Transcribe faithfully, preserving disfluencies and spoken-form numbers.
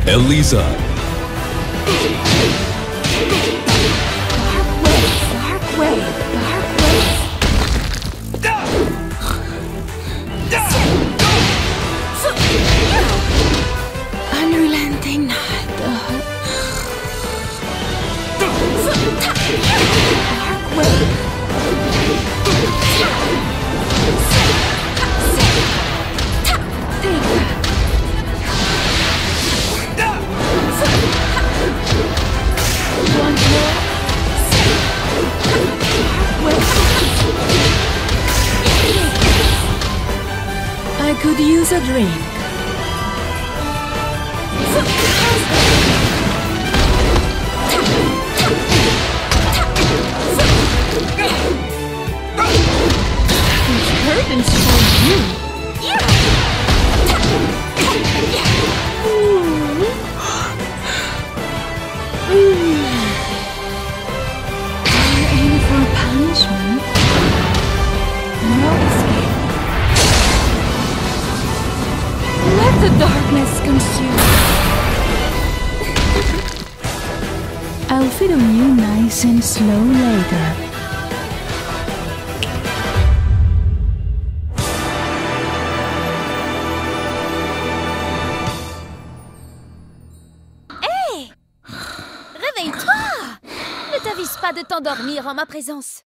Elisa. Dark wave, dark wave. Unrelenting night. Dark wave. One more. I could use a drink. These curtains for you. You're in for punishment. No escape. Let the darkness consume. I'll feed on you nice and slow later. Réveille-toi! Ne t'avise pas de t'endormir en ma présence.